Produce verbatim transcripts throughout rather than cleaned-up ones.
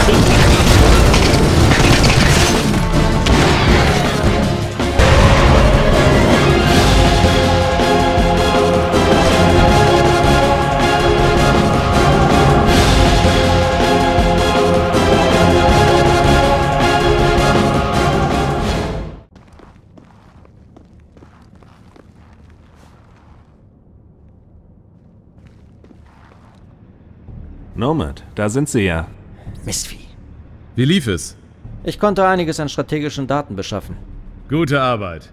Nomad, da sind sie ja. Mistvieh. Wie lief es? Ich konnte einiges an strategischen Daten beschaffen. Gute Arbeit.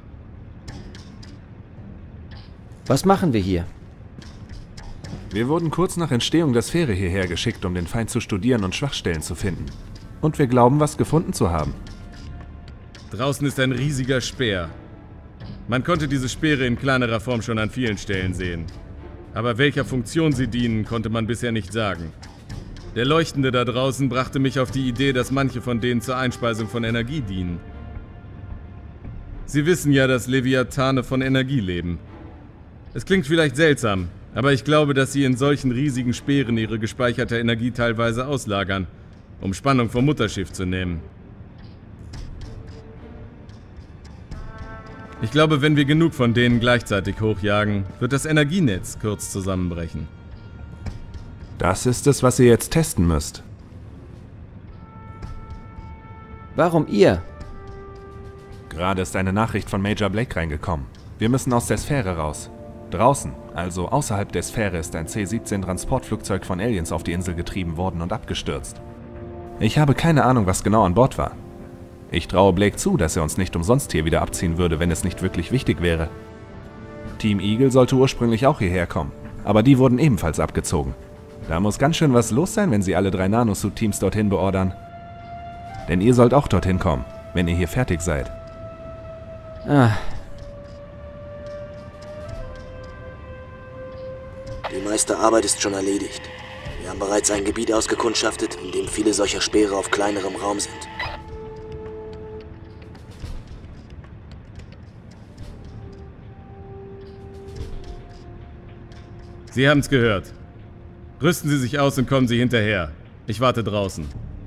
Was machen wir hier? Wir wurden kurz nach Entstehung der Sphäre hierher geschickt, um den Feind zu studieren und Schwachstellen zu finden. Und wir glauben, was gefunden zu haben. Draußen ist ein riesiger Speer. Man konnte diese Speere in kleinerer Form schon an vielen Stellen sehen. Aber welcher Funktion sie dienen, konnte man bisher nicht sagen. Der Leuchtende da draußen brachte mich auf die Idee, dass manche von denen zur Einspeisung von Energie dienen. Sie wissen ja, dass Leviathane von Energie leben. Es klingt vielleicht seltsam, aber ich glaube, dass sie in solchen riesigen Speeren ihre gespeicherte Energie teilweise auslagern, um Spannung vom Mutterschiff zu nehmen. Ich glaube, wenn wir genug von denen gleichzeitig hochjagen, wird das Energienetz kurz zusammenbrechen. Das ist es, was ihr jetzt testen müsst. Warum ihr? Gerade ist eine Nachricht von Major Blake reingekommen. Wir müssen aus der Sphäre raus. Draußen, also außerhalb der Sphäre, ist ein C siebzehn Transportflugzeug von Aliens auf die Insel getrieben worden und abgestürzt. Ich habe keine Ahnung, was genau an Bord war. Ich traue Blake zu, dass er uns nicht umsonst hier wieder abziehen würde, wenn es nicht wirklich wichtig wäre. Team Eagle sollte ursprünglich auch hierher kommen, aber die wurden ebenfalls abgezogen. Da muss ganz schön was los sein, wenn sie alle drei Nanosuit-Teams dorthin beordern. Denn ihr sollt auch dorthin kommen, wenn ihr hier fertig seid. Ah. Die meiste Arbeit ist schon erledigt. Wir haben bereits ein Gebiet ausgekundschaftet, in dem viele solcher Speere auf kleinerem Raum sind. Sie haben's gehört. Rüsten Sie sich aus und kommen Sie hinterher. Ich warte draußen.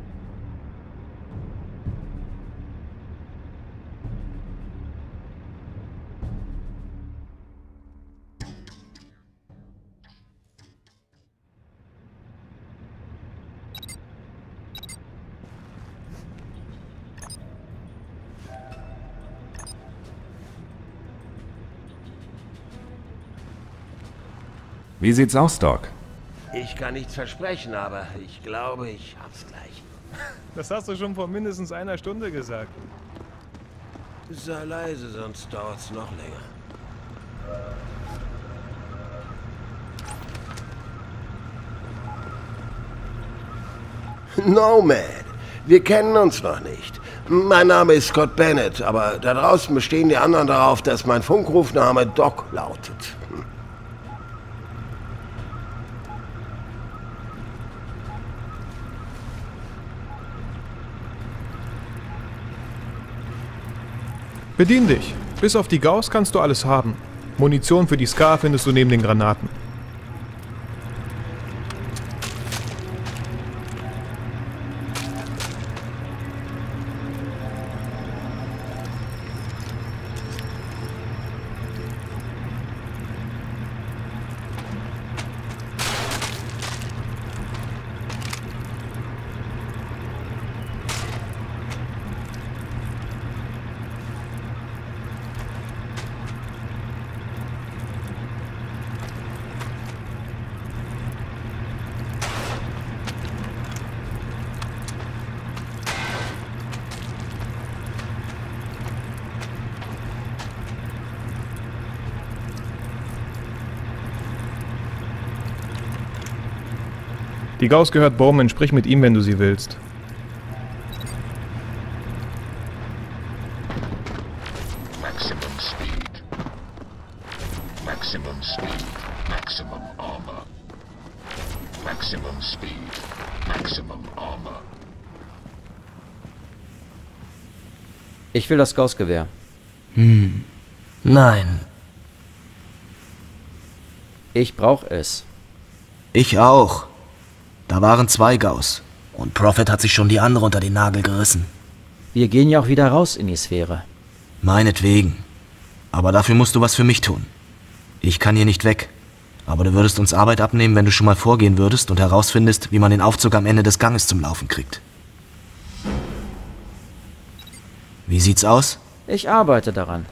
Wie sieht's aus, Doc? Ich kann nichts versprechen, aber ich glaube, ich hab's gleich. Das hast du schon vor mindestens einer Stunde gesagt. Sei leise, sonst dauert's noch länger. Nomad, wir kennen uns noch nicht. Mein Name ist Scott Bennett, aber da draußen bestehen die anderen darauf, dass mein Funkrufname Doc lautet. Bedien dich. Bis auf die Gauss kannst du alles haben. Munition für die Scar findest du neben den Granaten. Die Gauss gehört Bowman, sprich mit ihm, wenn du sie willst. Maximum speed. Maximum speed. Maximum armor. Maximum speed. Maximum armor. Ich will das Gauss-Gewehr. Hm. Nein. Ich brauche es. Ich auch. Da waren zwei Gauss. Und Prophet hat sich schon die andere unter den Nagel gerissen. Wir gehen ja auch wieder raus in die Sphäre. Meinetwegen. Aber dafür musst du was für mich tun. Ich kann hier nicht weg. Aber du würdest uns Arbeit abnehmen, wenn du schon mal vorgehen würdest und herausfindest, wie man den Aufzug am Ende des Ganges zum Laufen kriegt. Wie sieht's aus? Ich arbeite daran.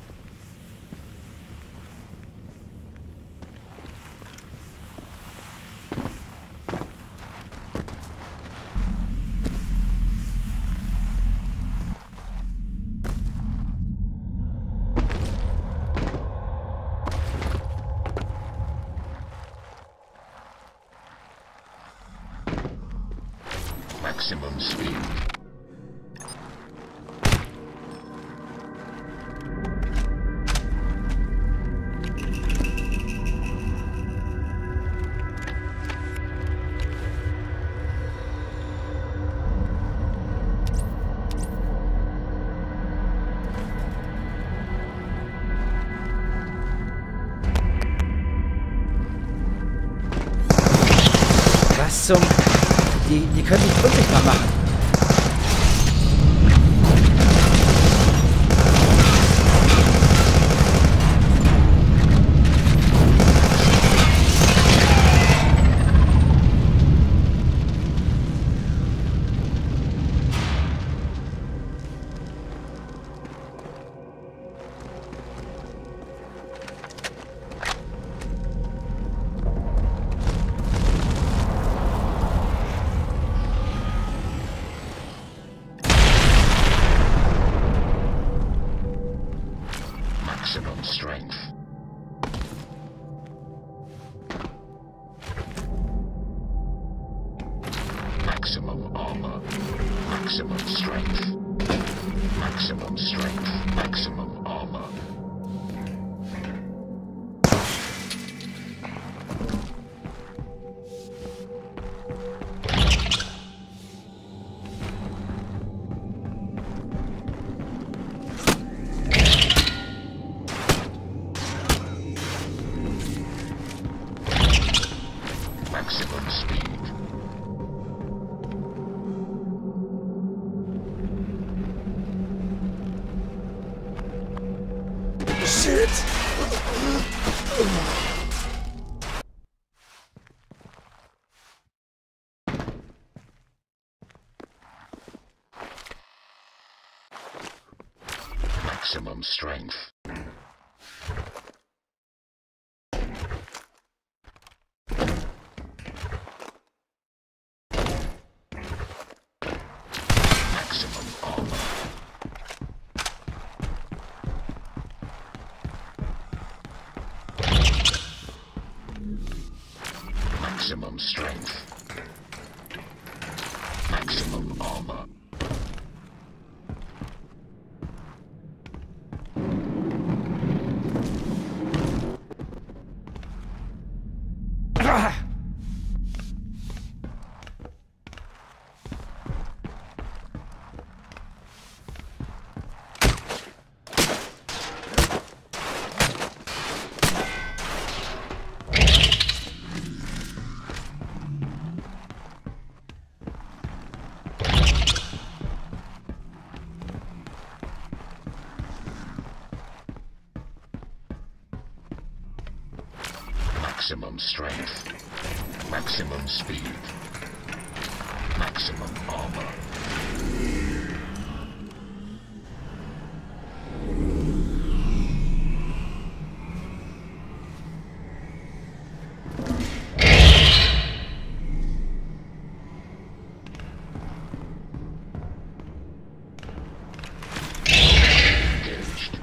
Maximum speed. Was zum... Die, die können mich unsichtbar machen. Maximum strength. Maximum armor. Maximum strength. Maximum strength. Maximum armor. Maximum speed. Shit! Maximum strength. Maximum armor. Maximum strength. Maximum armor. Maximum strength. Maximum speed. Maximum armor. Engaged.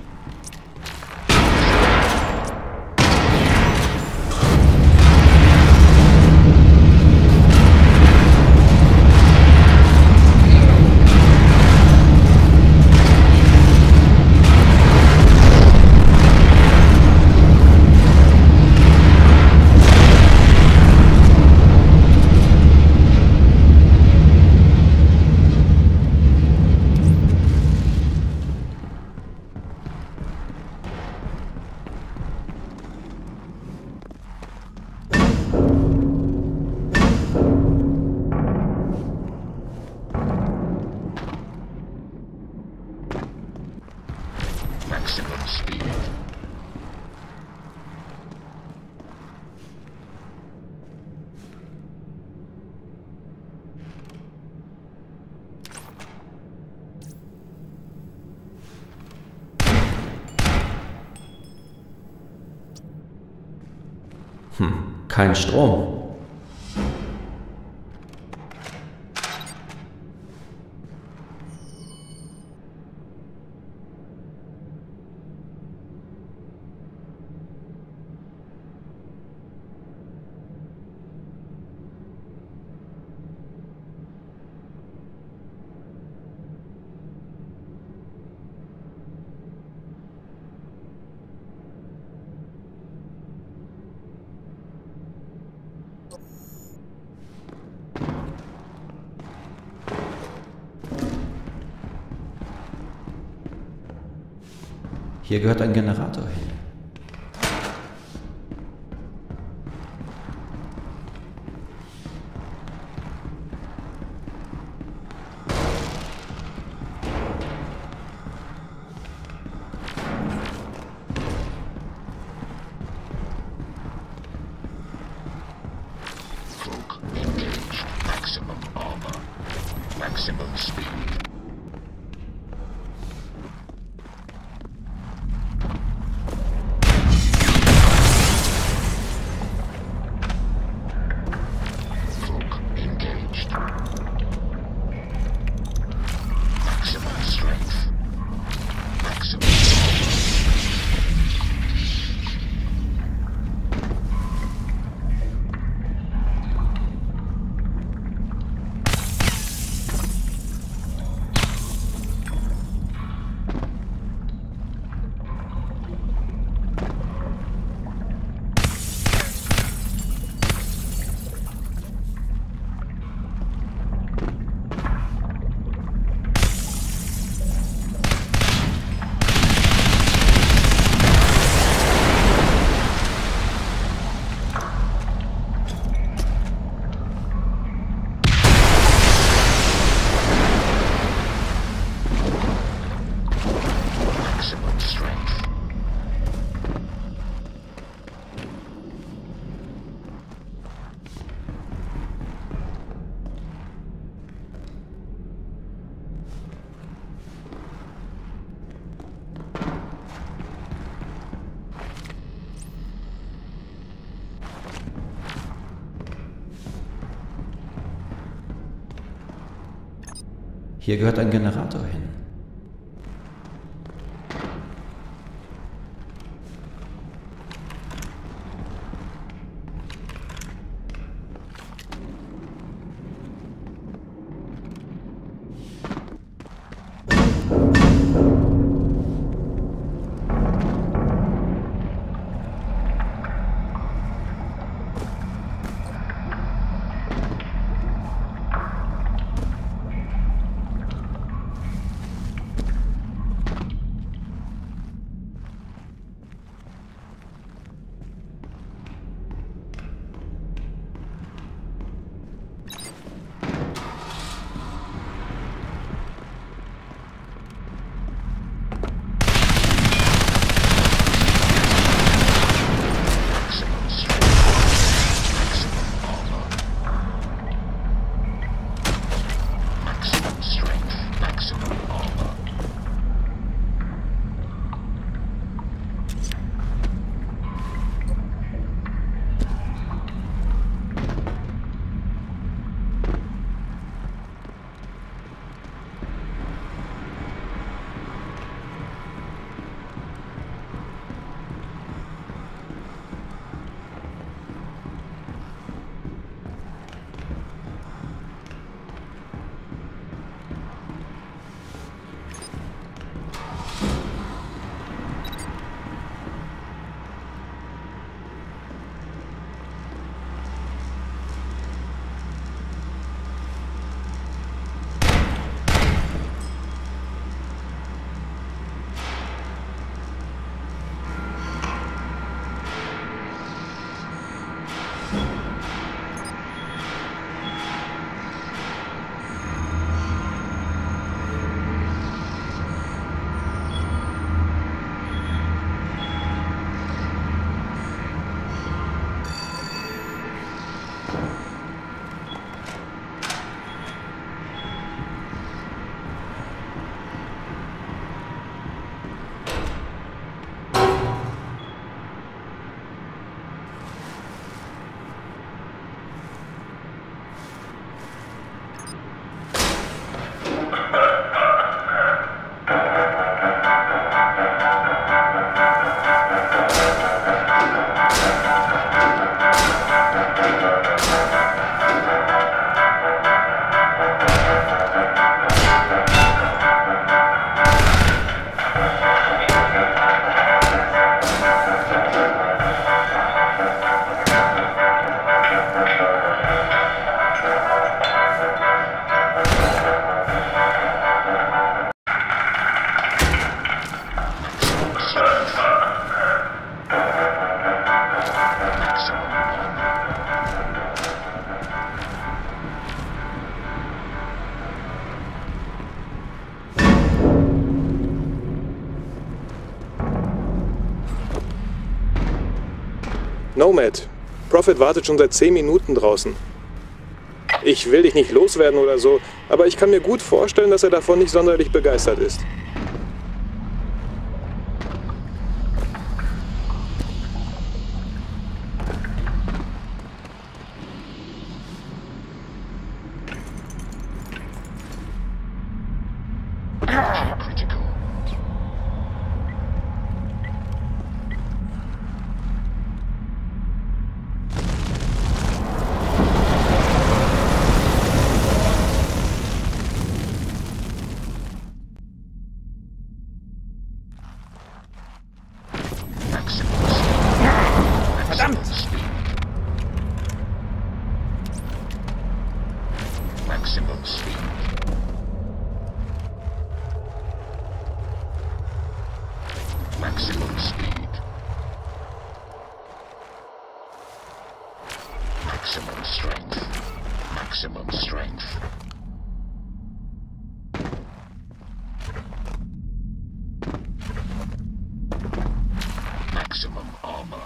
Hm, kein Strom. Hier gehört ein Generator hin. Cloak engaged. Maximum armor. Maximum speed. Hier gehört ein Generator hin. Nomad, Prophet wartet schon seit zehn Minuten draußen. Ich will dich nicht loswerden oder so, aber ich kann mir gut vorstellen, dass er davon nicht sonderlich begeistert ist. Critical. Verdammt! Maximum speed. Maximum speed. Maximum strength. Maximum strength. Maximum armor.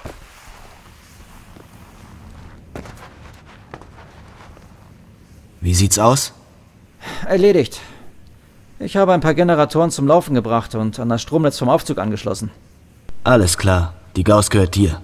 Wie sieht's aus? Erledigt. Ich habe ein paar Generatoren zum Laufen gebracht und an das Stromnetz vom Aufzug angeschlossen. Alles klar. Die Gauss gehört dir.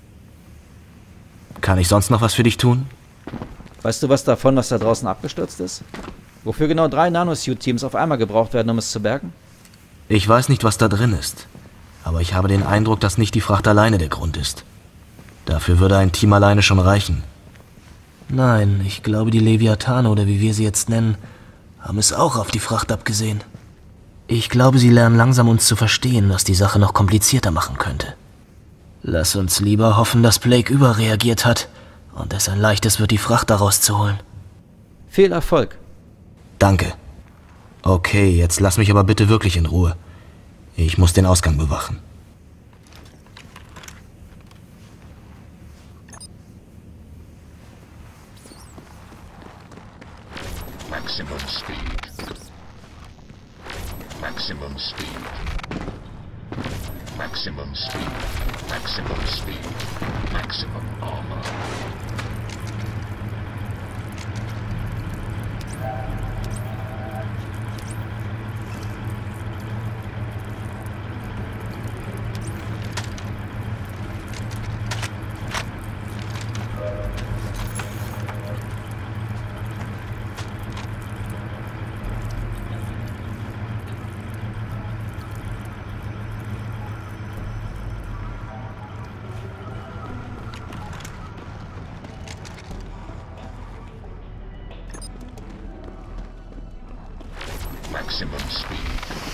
Kann ich sonst noch was für dich tun? Weißt du was davon, was da draußen abgestürzt ist? Wofür genau drei Nanosuit-Teams auf einmal gebraucht werden, um es zu bergen? Ich weiß nicht, was da drin ist. Aber ich habe den Eindruck, dass nicht die Fracht alleine der Grund ist. Dafür würde ein Team alleine schon reichen. Nein, ich glaube, die Leviathane, oder wie wir sie jetzt nennen, haben es auch auf die Fracht abgesehen. Ich glaube, sie lernen langsam uns zu verstehen, was die Sache noch komplizierter machen könnte. Lass uns lieber hoffen, dass Blake überreagiert hat und es ein leichtes wird, die Fracht daraus zu holen. Viel Erfolg. Danke. Okay, jetzt lass mich aber bitte wirklich in Ruhe. Ich muss den Ausgang bewachen. Maximum speed. Maximum speed. Maximum speed. Maximum speed. Maximum armor. Maximum speed.